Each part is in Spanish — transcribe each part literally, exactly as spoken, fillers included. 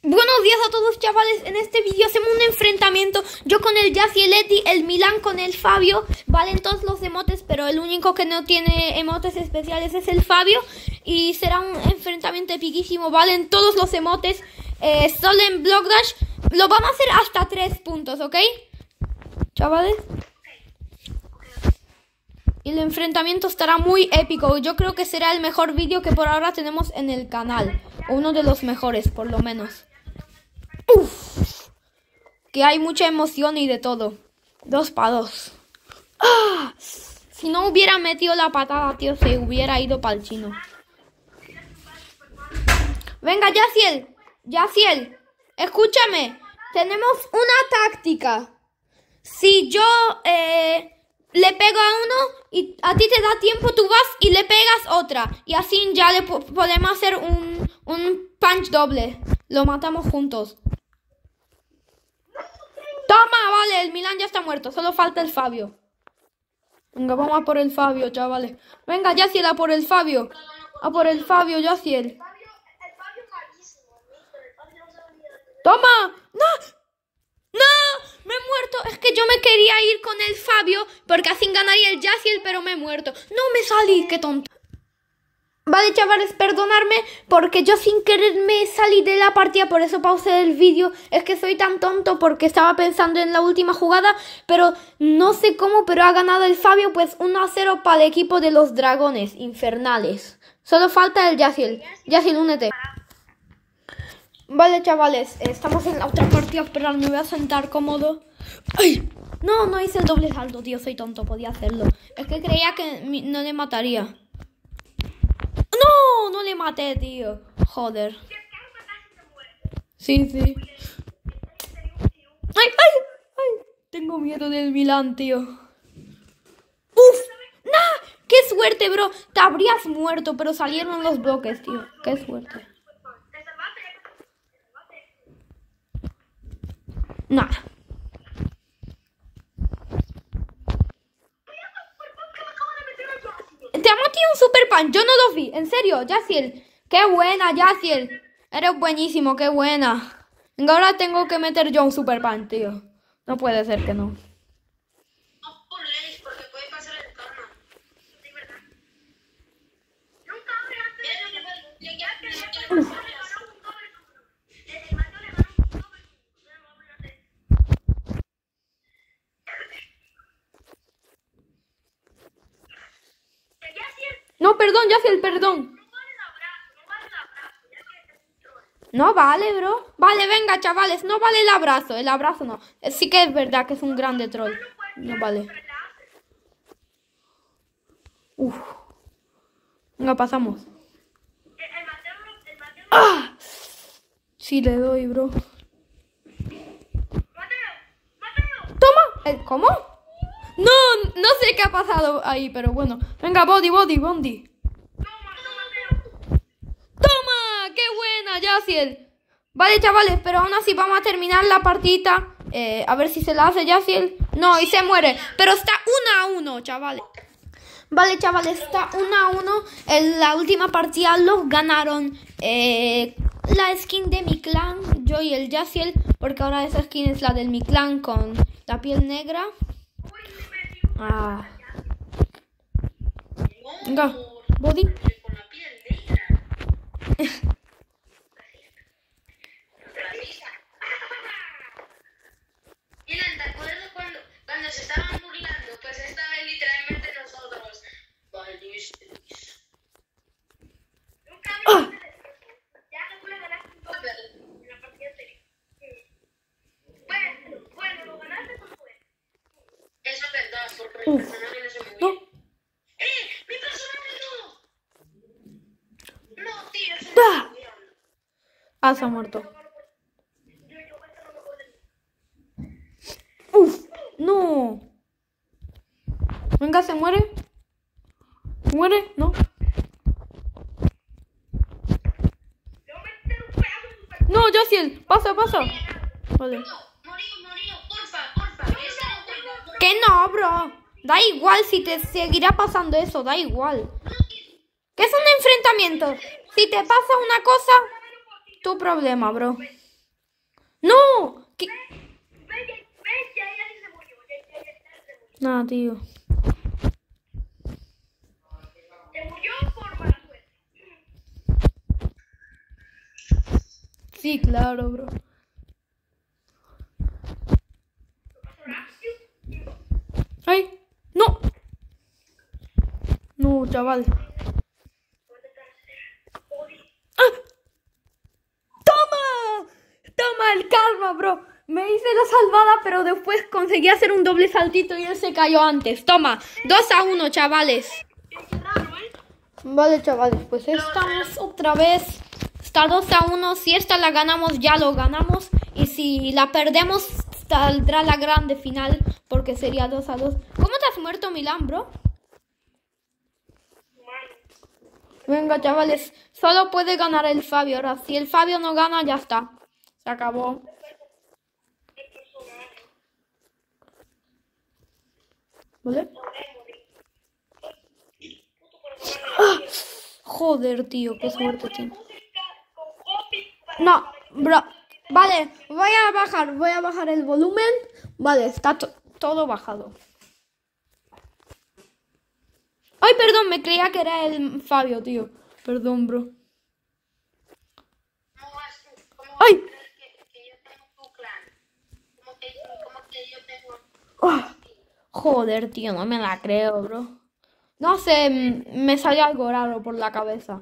Buenos días a todos, chavales. En este vídeo hacemos un enfrentamiento. Yo con el Jazz y el Eddie, el Milan con el Fabio. Valen todos los emotes, pero el único que no tiene emotes especiales es el Fabio. Y será un enfrentamiento epiquísimo. Valen todos los emotes. Eh, solo en Block Dash. Lo vamos a hacer hasta tres puntos, ¿ok? Chavales. Y el enfrentamiento estará muy épico. Yo creo que será el mejor vídeo que por ahora tenemos en el canal. O uno de los mejores, por lo menos. Uf, que hay mucha emoción y de todo. Dos para dos. ¡Ah! Si no hubiera metido la patada, tío, se hubiera ido para el chino. Venga, Yaciel. Yaciel, escúchame. Tenemos una táctica. Si yo eh, le pego a uno y a ti te da tiempo, tú vas y le pegas otra. Y así ya le po podemos hacer un, un punch doble. Lo matamos juntos. Toma, vale, el Milan ya está muerto. Solo falta el Fabio. Venga, vamos a por el Fabio, chavales. Venga, Yaciel, a por el Fabio. A por el Fabio, Yaciel. Toma. ¡No! ¡No! Me he muerto. Es que yo me quería ir con el Fabio porque así ganaría el Yaciel, pero me he muerto. No me salí, qué tonto. Vale, chavales, perdonadme porque yo sin querer me salí de la partida, por eso pausé el vídeo. Es que soy tan tonto porque estaba pensando en la última jugada, pero no sé cómo, pero ha ganado el Fabio, pues uno a cero para el equipo de los dragones infernales. Solo falta el Yaciel. Yaciel, únete. Vale, chavales, estamos en la otra partida. Esperad, me voy a sentar cómodo. ¡Ay! No, no hice el doble salto, tío, soy tonto, podía hacerlo. Es que creía que no le mataría. No, no le maté, tío. Joder. Sí, sí. Ay, ay, ay. Tengo miedo del Milan, tío. Uf. Nah, qué suerte, bro. Te habrías muerto, pero salieron los bloques, tío. Qué suerte. Nah. Te ha metido un super punch, yo no lo vi, en serio, Yaciel. Qué buena, Yaciel. Eres buenísimo, qué buena. Venga, ahora tengo que meter yo un super punch, tío. No puede ser que no. No burléis, porque puede pasar el karma. Sí, ¿verdad? Nunca Uf. No, perdón, Yaciel, perdón. No vale, bro. Vale, venga, chavales, no vale el abrazo. El abrazo no. Sí que es verdad que es un grande troll. No vale. Uf. Venga, pasamos. ¡Ah! Sí le doy, bro. Toma. ¿Cómo? No, no sé qué ha pasado ahí, pero bueno. Venga, body, body, body. ¡Toma! ¡Qué buena, Yaciel! Vale, chavales, pero aún así vamos a terminar la partida. Eh, a ver si se la hace Yaciel. No, y se muere. Pero está uno a uno, chavales. Vale, chavales, está uno a uno. En la última partida los ganaron eh, la skin de mi clan, yo y el Yaciel. Porque ahora esa skin es la del mi clan con la piel negra. Ah. Venga, body. con la piel negra. Miren, ¿te acuerdas cuando, cuando se estaban burlando? Pues esta vez literalmente nosotros. Vale, Luis. Ah. Ya no puedes ganar un doble en la partida anterior. Bueno, bueno, lo ganaste con fue. Eso es verdad, porque mi personaje no se movió. No. ¡Eh! ¡Mi personaje no! No, tío, eso Ah. no es. Ah, se ha muerto. Uf, no. Venga, ¿se muere? ¿Muere? No. No, Yaciel, pasa, pasa. Vale. Morío, morío, porfa, porfa. Ese no cuenta. Que no, bro. Da igual si te seguirá pasando eso, da igual. Que es un enfrentamiento. Si te pasa una cosa, tu problema, bro. ¡No! ¿Qué? Ve, ve, ve, ya ella sí se murió. Ya, ya, ya, ya se murió. No, tío. Se murió por mala suerte. Sí, claro, bro. ¡Ay! ¡No! No, chaval. ¡Ah! ¡Toma! ¡Toma el karma, bro! Me hice la salvada, pero después conseguí hacer un doble saltito y él se cayó antes. Toma, dos a uno, chavales. Vale, chavales, pues estamos otra vez. Está dos a uno. Si esta la ganamos, ya lo ganamos. Y si la perdemos, saldrá la grande final, porque sería dos a dos. ¿Cómo te has muerto, Milán, bro? Venga, chavales, solo puede ganar el Fabio. Ahora, si el Fabio no gana, ya está. Se acabó. ¿Vale? ¡Ah! Joder, tío, qué suerte tiene. No, bro. Vale, voy a bajar, voy a bajar el volumen. Vale, está to todo bajado. Ay, perdón, me creía que era el Fabio, tío. Perdón, bro. ¿Cómo vas tú? ¿Cómo ¡Ay! vas a creer que, que yo tengo tu clan? ¿Cómo que, cómo que yo tengo... Ah, joder, tío, no me la creo, bro. No sé, me salió algo raro por la cabeza.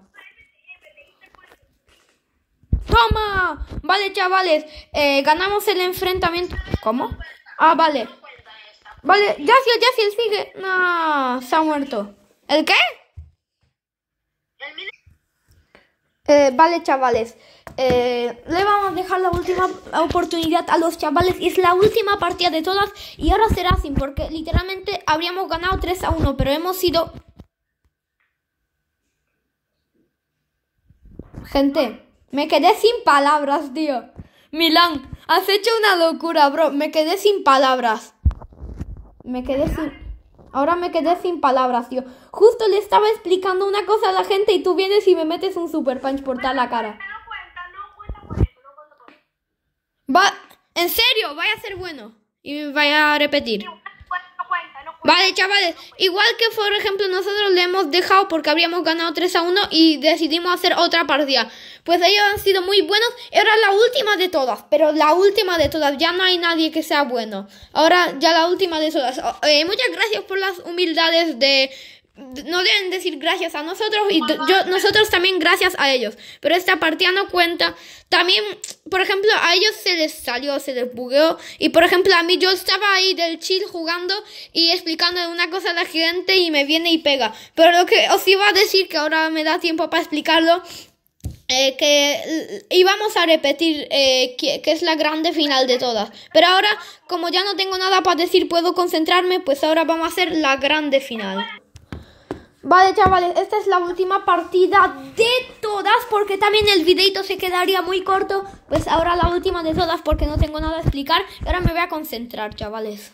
¡Toma! Vale, chavales, eh, ganamos el enfrentamiento. ¿Cómo? Ah, vale. Vale, Yaciel, Yaciel, sigue. No, se ha muerto. ¿El qué? Eh, vale, chavales. Eh, le vamos a dejar la última oportunidad a los chavales. Es la última partida de todas. Y ahora será así, porque literalmente habríamos ganado tres a uno, pero hemos sido... Gente, me quedé sin palabras, tío. Milán, has hecho una locura, bro. Me quedé sin palabras. Me quedé sin... Ahora me quedé sin palabras, tío. Justo le estaba explicando una cosa a la gente y tú vienes y me metes un super punch por toda la cara. No cuenta, no cuenta por eso, no cuenta por eso. Va... En serio, vaya a ser bueno. Y vaya a repetir. No cuenta, no cuenta, no cuenta. Vale, chavales, igual que por ejemplo nosotros le hemos dejado porque habríamos ganado tres a uno y decidimos hacer otra partida. Pues ellos han sido muy buenos. Era la última de todas, pero la última de todas. Ya no hay nadie que sea bueno. Ahora ya la última de todas. Eh, muchas gracias por las humildades de... No deben decir gracias a nosotros y yo, nosotros también gracias a ellos. Pero esta partida no cuenta. También, por ejemplo, a ellos se les salió, se les bugueó. Y por ejemplo, a mí yo estaba ahí del chill jugando y explicando una cosa a la gente y me viene y pega. Pero lo que os iba a decir, que ahora me da tiempo para explicarlo, eh, que íbamos a repetir eh, que, que es la grande final de todas. Pero ahora, como ya no tengo nada para decir, puedo concentrarme, pues ahora vamos a hacer la grande final. Vale, chavales, esta es la última partida de todas, porque también el videito se quedaría muy corto. Pues ahora la última de todas, porque no tengo nada a explicar. Ahora me voy a concentrar, chavales.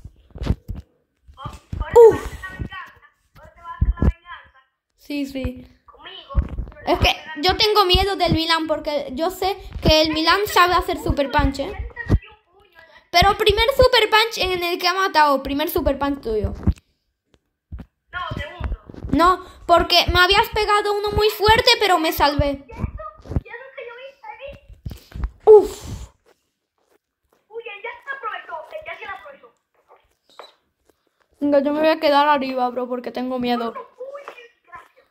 Uf. Ahora te vas a hacer la venganza Sí, sí. conmigo. Es que yo tengo miedo del Milán, porque yo sé que el Milán sabe hacer super punch, ¿eh? Pero primer super punch en el que ha matado. Primer super punch tuyo. No, segundo. No, porque me habías pegado uno muy fuerte, pero me salvé. ¿Y eso? ¿Y eso que yo hice ahí? Uf. Uy, él ya se aprovechó, él ya se la aprovechó. Venga, yo me voy a quedar arriba, bro, porque tengo miedo. Uy, gracias.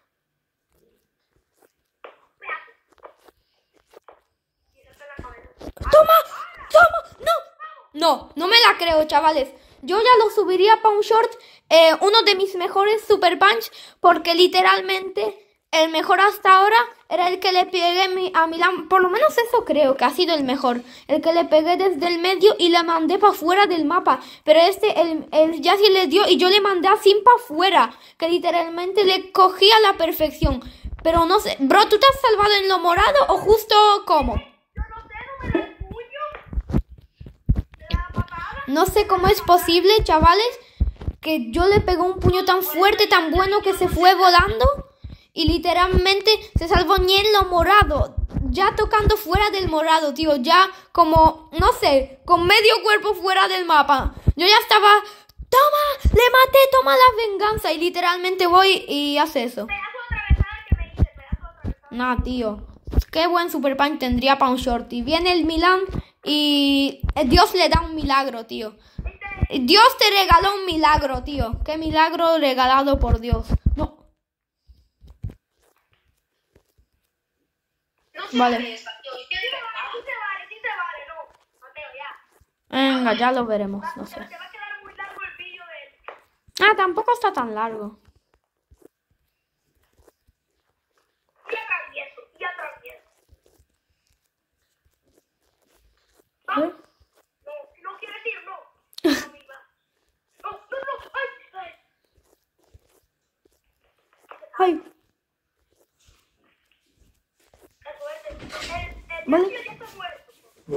Espérate. Y eso te la cabeza. ¡Toma! ¡Toma! ¡No! No, no me la creo, chavales. Yo ya lo subiría para un short, eh, uno de mis mejores super punch, porque literalmente el mejor hasta ahora era el que le pegué a Milán. Por lo menos eso creo que ha sido el mejor. El que le pegué desde el medio y le mandé para fuera del mapa. Pero este, el, el Yaciel le dio y yo le mandé así para fuera, que literalmente le cogí a la perfección. Pero no sé, bro, ¿tú te has salvado en lo morado o justo cómo? Yo no sé, no me da el puño. ¿Te da patada? No sé cómo es posible, chavales, que yo le pegué un puño tan fuerte, tan bueno, que se fue volando y literalmente se salvó ni en lo morado. ya tocando fuera del morado, tío. Ya como, no sé, con medio cuerpo fuera del mapa. Yo ya estaba... ¡Toma! ¡Le maté! ¡Toma la venganza! Y literalmente voy y hace eso. Pedazo de atravesada que me hice, pedazo de atravesada. Nah, tío. Qué buen Super Punch tendría para un Shorty. Viene el Milan y Dios le da un milagro, tío. Dios te regaló un milagro, tío. Qué milagro regalado por Dios. No. No se Vale. vale esta, tío. Es que de verdad. Sí se vale, sí se vale, no. Mateo, ya. Venga, ya lo veremos. No Se sé. va a quedar muy largo el vídeo de... Ah, tampoco está tan largo. Y atravieso, y atravieso. Vamos. ¿Eh? No, si no quieres ir, no. No, amiga. No, no, no. Ay, ay. Ay, Qué suerte. El, el Vale. Yacir ya está muerto.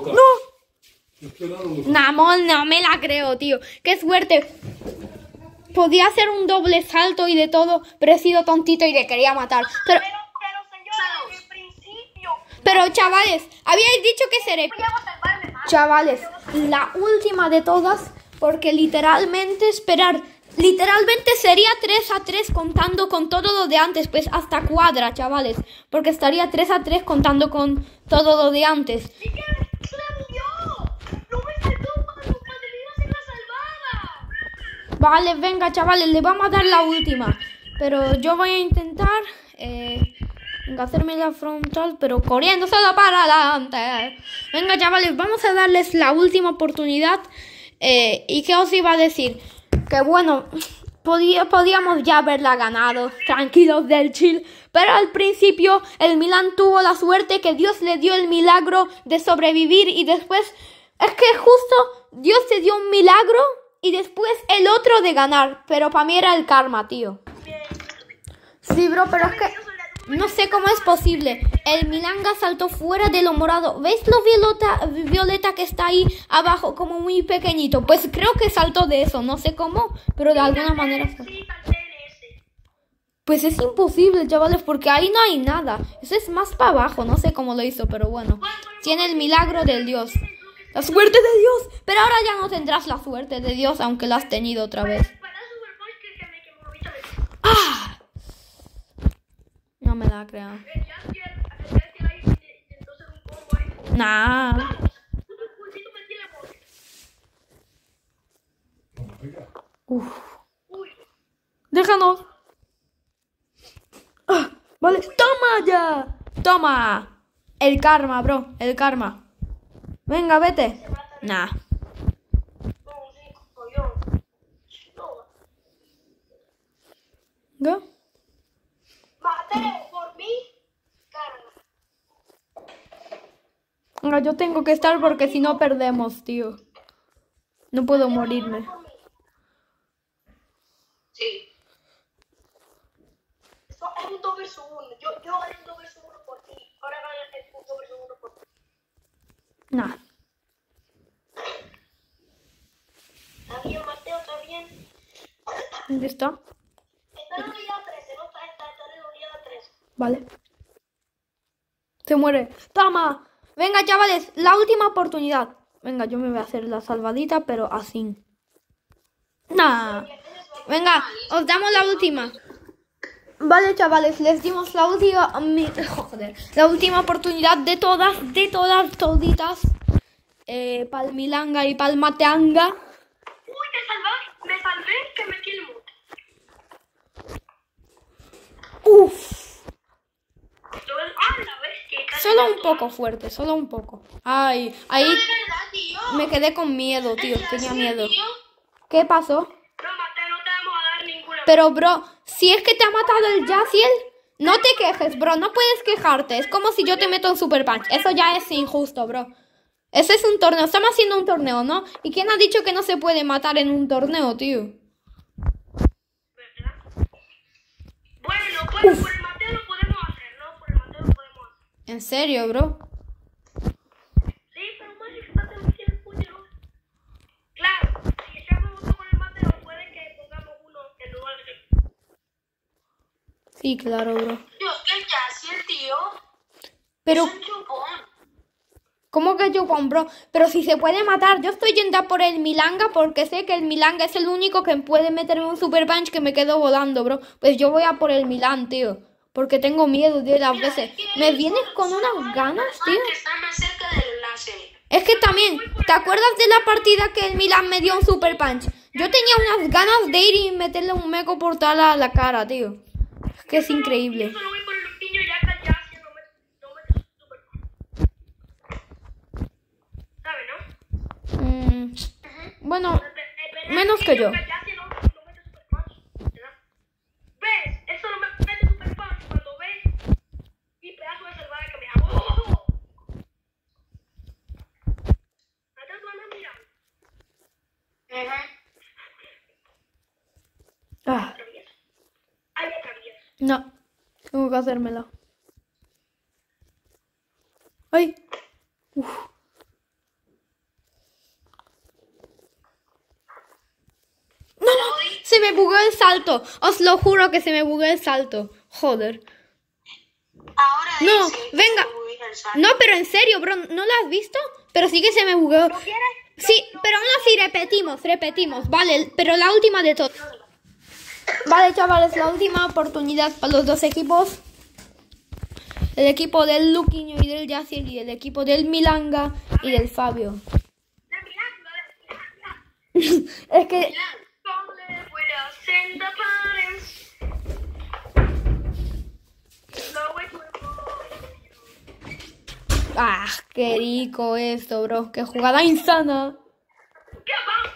no. Namol, no me la creo, tío. Qué suerte. Podía hacer un doble salto y de todo, pero he sido tontito y le quería matar. Pero, Pero, pero, señora, desde el principio. pero chavales, habíais dicho que seré... Voy a salvarme más. Chavales, la última de todas, porque literalmente esperar, literalmente sería tres a tres contando con todo lo de antes, pues hasta cuadra, chavales, porque estaría tres a tres contando con todo lo de antes. ¿Y qué? ¡Se murió! ¡No me faltó cuando cuando le iba a hacer la salvada! Vale, venga, chavales, le vamos a dar la última, pero yo voy a intentar eh, venga, hacerme la frontal, pero corriendo solo para adelante. Venga, chavales, vamos a darles la última oportunidad. Eh, ¿Y qué os iba a decir? Que bueno, podía, podíamos ya haberla ganado, tranquilos del chill. Pero al principio el Milan tuvo la suerte que Dios le dio el milagro de sobrevivir. Y después, es que justo Dios te dio un milagro y después el otro de ganar. Pero para mí era el karma, tío. Sí, bro, pero es que... no sé cómo es posible. El Milanga saltó fuera de lo morado. ¿Veis lo violeta, violeta que está ahí abajo como muy pequeñito? Pues creo que saltó de eso. No sé cómo, pero de alguna manera... Sí, salté en ese. Pues es imposible, chavales, porque ahí no hay nada. Eso es más para abajo. No sé cómo lo hizo, pero bueno. Tiene el milagro del Dios. La suerte de Dios. Pero ahora ya no tendrás la suerte de Dios, aunque la has tenido otra vez. Para Super Punch que, que me quemó ahorita me... ¡Ah! No me la creo. El Yacir, el Yacir ahí intentó hacer un combo ahí. Nah. Un pulsito me tiene amor. Uf. Uy. Déjanos. Ah, vale, toma ya. Toma. El karma, bro. El karma. Venga, vete. Nah. No, sí, coño. No. ¿Qué? Mateo, por mí, karma. Venga, yo tengo que estar porque si no perdemos, tío. No puedo morirme. Sí. Esto es un dos versus uno. Yo, yo gané un dos versus uno por ti. Ahora gané el un dos versus uno por ti. Nah. Está bien, Mateo, está bien. ¿Dónde está? Está en la unidad trece, no está, está, está en la unidad trece. Vale. Se muere. ¡Toma! Venga, chavales, la última oportunidad. Venga, yo me voy a hacer la salvadita, pero así. Nah. Venga, os damos la última. Vale, chavales, les dimos la última... mi- Joder. La última oportunidad de todas, de todas, toditas. Eh, pa'l Milanga y pa'l Mateanga. Uy, me salvé, me salvé que metí el mute. Uf. Esto es, ah, la bestia. casi Solo me un mató. poco fuerte, solo un poco. Ay, ahí De verdad, tío. me quedé con miedo, tío. Tenía Sí, miedo. tío. ¿Qué pasó? No, Mateo, no te vamos a dar ninguna. Pero, bro, si es que te ha matado el Yaciel, no te quejes, bro. No puedes quejarte. Es como si yo te meto en Super Punch. Eso ya es injusto, bro. Ese es un torneo. Estamos haciendo un torneo, ¿no? ¿Y quién ha dicho que no se puede matar en un torneo, tío? ¿Verdad? Bueno, pues por el Mateo lo podemos hacer, ¿no? Por el Mateo lo podemos hacer. ¿En serio, bro? Sí, pero más es que Mateo no tiene puño. Claro, si echamos uno con el Mateo, puede que pongamos uno en lugar de... Sí, claro, bro. Dios, que el Yacir, tío. Pero, Es un chupón. ¿cómo que chupón, bro? Pero si se puede matar, yo estoy yendo a por el Milanga porque sé que el Milanga es el único que puede meterme un super punch que me quedo volando, bro. Pues yo voy a por el Milan, tío. Porque tengo miedo de las Mira, veces. es que Me él vienes solo- con solo unas va ganas, al tío. que está más cerca del láser. Es que también, ¿te acuerdas de la partida que el Milan me dio un super punch? Yo tenía unas ganas de ir y meterle un meco portal a la cara, tío. Es que es increíble. Yo solo voy por el niño ya callado, si no me, no me super. ¿Sabes, no? Mm, bueno, Espera, menos que yo. callado, si no, no mete super punch, ¿verdad? ¿Ves? Eso no me mete super punch cuando ves mi pedazo de salvaje que me hago. ¡Oh! ¿No te van a mirar? Ajá. Ah, Atraviesa. Ahí atraviesa. no, tengo que hacérmela. Ay. Uf. No, no, se me bugueó el salto. Os lo juro que se me bugueó el salto. Joder. Ahora No, ese que venga. se ubica el salto. No, pero en serio, bro, ¿no lo has visto? Pero sí que se me bugueó. ¿No quieres? Sí, pero aún así repetimos, repetimos, vale, pero la última de todas. Vale, chavales, la última oportunidad para los dos equipos. El equipo del Luquiño y del Yaciel y el equipo del Milanga y del Fabio. De milagro, de milagro. Es que... Milán. ¿Dónde voy a send the parents? No way to Ah, qué rico esto, bro. Qué jugada insana. ¿Qué va?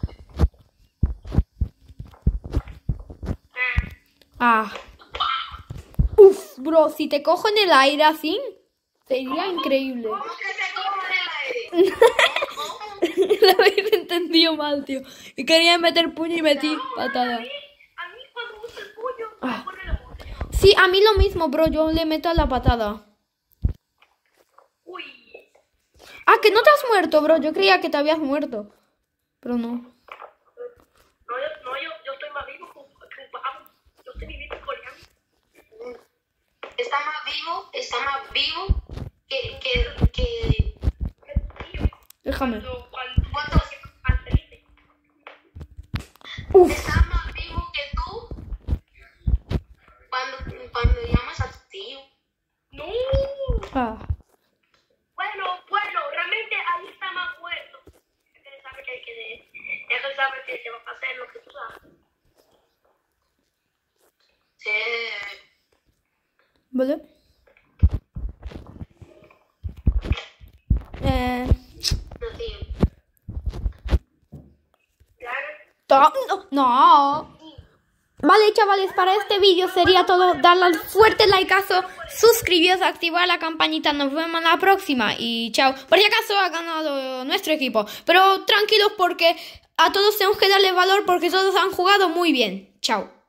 Ah. Uf, bro, si te cojo en el aire así, sería increíble. ¿Cómo que se coge en el aire? Lo habéis entendido mal, tío. Y quería meter puño y metí patada. A mí, a mí cuando uso el puño, Ah. me pone la voz. Sí, a mí lo mismo, bro. Yo le meto a la patada. Uy. Ah, que no te has muerto, bro. Yo creía que te habías muerto. Pero no. No, yo, no, yo, yo estoy más vivo que un que un pavo. Yo estoy viviendo coreano. Está más vivo, está más vivo que, que, que... Déjame. Cuando, cuando, ¿Cuántos? al Felipe. Uf. Está más vivo que tú cuando, cuando llamas a tu tío. No. Ah. Bueno, bueno, realmente ahí está más muerto. Él sabe que hay que... Él sabe que se va a hacer lo que tú sabes. Sí. ¿Vale? Eh... No, tío. Claro. to- No. no. Vale, chavales, para este vídeo sería todo. Darle al fuerte likeazo, suscribiros, activar la campanita. Nos vemos en la próxima y chao. Por si acaso ha ganado nuestro equipo. Pero tranquilos porque a todos tenemos que darle valor porque todos han jugado muy bien. Chao.